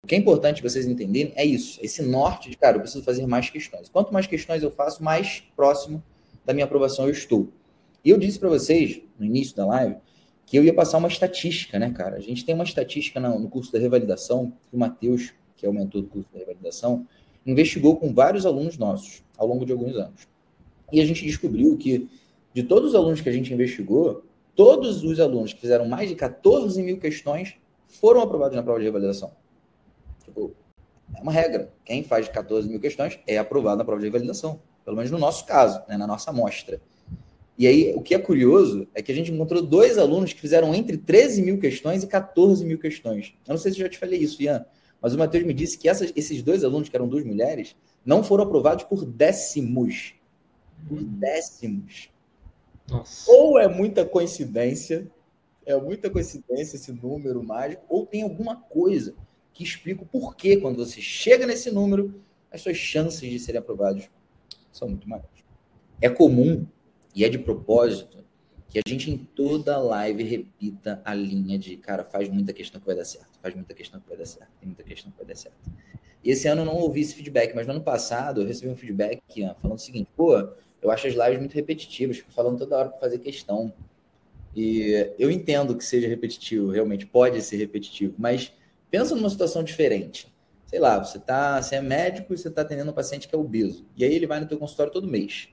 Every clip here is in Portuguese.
que é importante vocês entenderem é isso, esse norte de, cara, eu preciso fazer mais questões. Quanto mais questões eu faço, mais próximo da minha aprovação eu estou. E eu disse para vocês, no início da live, que eu ia passar uma estatística, né, cara? A gente tem uma estatística no curso da revalidação, que o Matheus, que é o mentor do curso da revalidação, investigou com vários alunos nossos, ao longo de alguns anos. E a gente descobriu que, de todos os alunos que a gente investigou, todos os alunos que fizeram mais de 14 mil questões foram aprovados na prova de revalidação. Tipo, é uma regra. Quem faz 14 mil questões é aprovado na prova de revalidação. Pelo menos no nosso caso, né, na nossa amostra. E aí, o que é curioso é que a gente encontrou 2 alunos que fizeram entre 13 mil questões e 14 mil questões. Eu não sei se eu já te falei isso, Ian, mas o Matheus me disse que esses 2 alunos, que eram 2 mulheres, não foram aprovados por décimos. Por décimos. Nossa. Ou é muita coincidência esse número mágico, ou tem alguma coisa que explica o porquê, quando você chega nesse número, as suas chances de serem aprovados são muito maiores. É comum, e é de propósito, que a gente em toda live repita a linha de, cara, faz muita questão que vai dar certo, faz muita questão que vai dar certo, tem muita questão que vai dar certo. E esse ano eu não ouvi esse feedback, mas no ano passado eu recebi um feedback falando o seguinte, pô, eu acho as lives muito repetitivas, fico falando toda hora para fazer questão. E eu entendo que seja repetitivo, realmente pode ser repetitivo, mas pensa numa situação diferente. Sei lá, você é médico e você está atendendo um paciente que é obeso, e aí ele vai no teu consultório todo mês.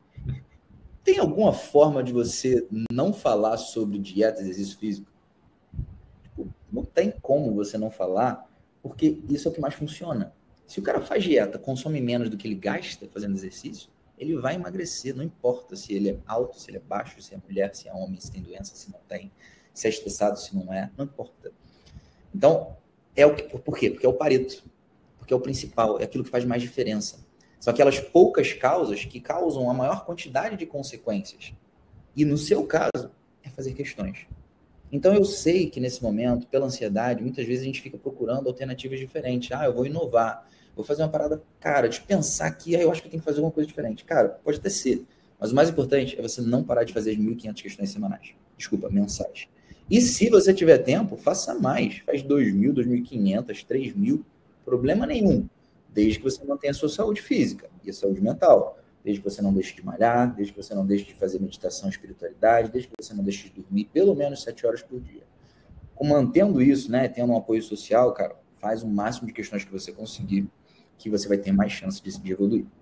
Tem alguma forma de você não falar sobre dieta e exercício físico? Tipo, não tem como você não falar, porque isso é o que mais funciona. Se o cara faz dieta, consome menos do que ele gasta fazendo exercício, ele vai emagrecer, não importa se ele é alto, se ele é baixo, se é mulher, se é homem, se tem doença, se não tem, se é estressado, se não é, não importa. Então, por quê? Porque é o Pareto, porque é o principal, é aquilo que faz mais diferença. São aquelas poucas causas que causam a maior quantidade de consequências. E no seu caso, é fazer questões. Então eu sei que nesse momento, pela ansiedade, muitas vezes a gente fica procurando alternativas diferentes. Eu vou inovar, vou fazer uma parada, cara, de pensar que eu acho que eu tenho que fazer alguma coisa diferente. Cara, pode até ser, mas o mais importante é você não parar de fazer as 1.500 questões semanais. Desculpa, mensais. E se você tiver tempo, faça mais. Faz 2.000, 2.500, 3.000, problema nenhum. Desde que você mantenha a sua saúde física e a saúde mental. Desde que você não deixe de malhar, desde que você não deixe de fazer meditação e espiritualidade, desde que você não deixe de dormir pelo menos 7 horas por dia. Mantendo isso, né, tendo um apoio social, cara, faz o máximo de questões que você conseguir, que você vai ter mais chance de evoluir.